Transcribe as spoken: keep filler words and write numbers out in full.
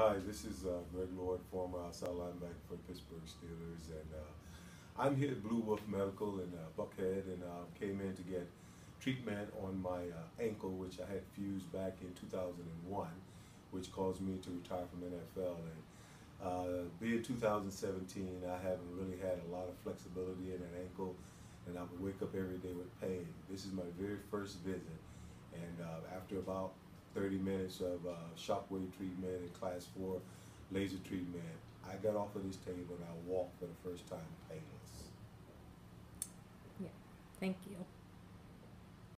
Hi, this is uh, Greg Lord, former outside linebacker for the Pittsburgh Steelers, and uh, I'm here at Blue Wolf Medical in uh, Buckhead, and uh, came in to get treatment on my uh, ankle, which I had fused back in two thousand one, which caused me to retire from N F L. And uh, being two thousand seventeen, I haven't really had a lot of flexibility in that ankle, and I would wake up every day with pain. This is my very first visit, and uh, after about thirty minutes of uh, shockwave treatment and class four laser treatment, I got off of this table and I walked for the first time painless. Yeah, thank you.